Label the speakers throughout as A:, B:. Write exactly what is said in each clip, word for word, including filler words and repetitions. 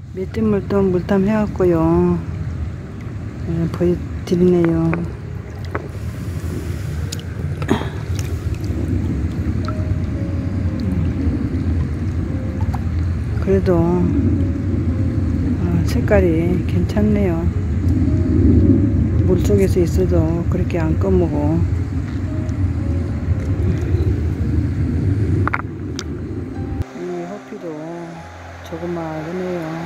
A: 메뚜물도 물탐 해왔고요. 네, 보여드리네요. 그래도 어, 색깔이 괜찮네요. 물속에서 있어도 그렇게 안 검고 이 호피도 조그마하네요.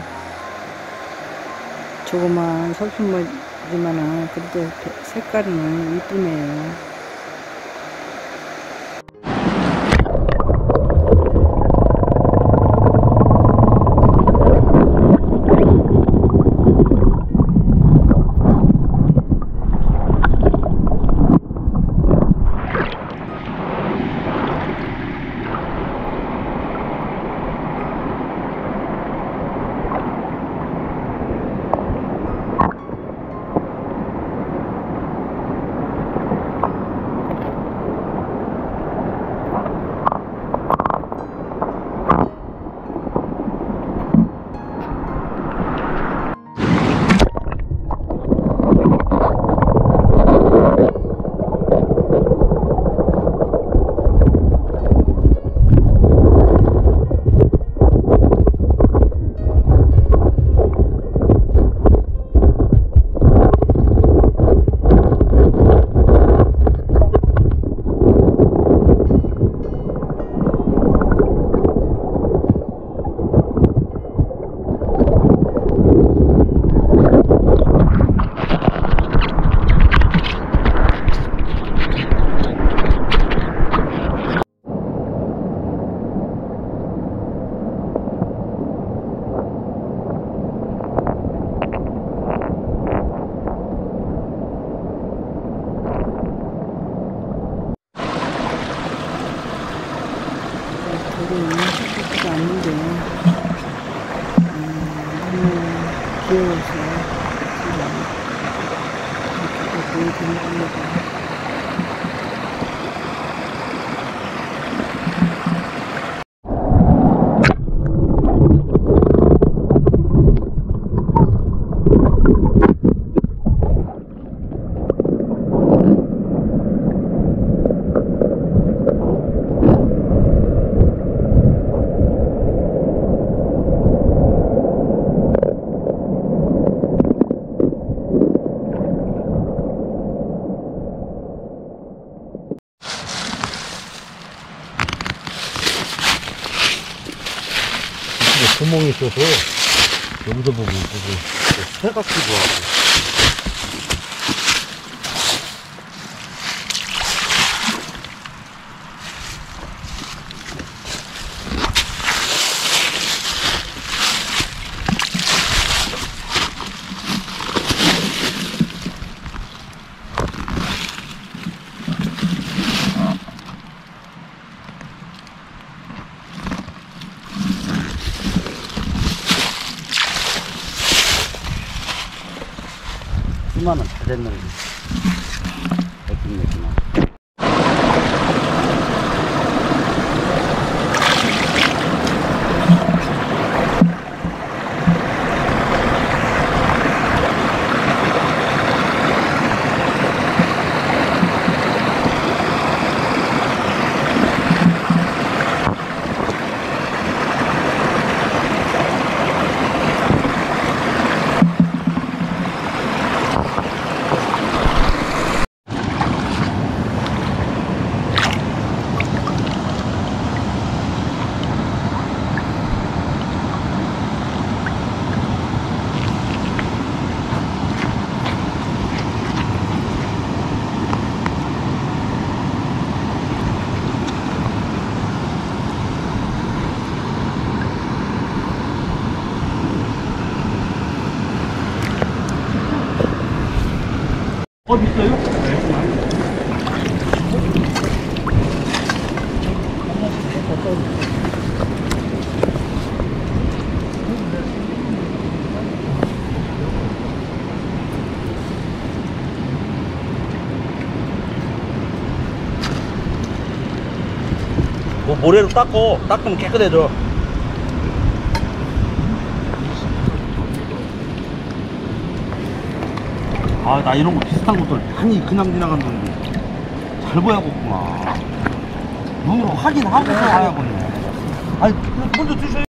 A: 조그만 석순머리지만은 그래도 색깔은 이쁘네요. 싶지도 않는데 음, 너무 귀여워서 이렇게 보여드리는 겁니다.
B: 구멍이 있어서 여기서 보고 보고 새 같기도 하고. 수만은 다 됐는데 어떤 얘기나.
C: 어, 있어요?
B: 뭐 모래로 닦고 닦으면 깨끗해져. 아, 나 이런 거 비슷한 것들 많이 그냥 지나갔는데 잘 보야겠구나. 눈으로 확인하고서 와야겠네. 아니, 먼저 드셔요.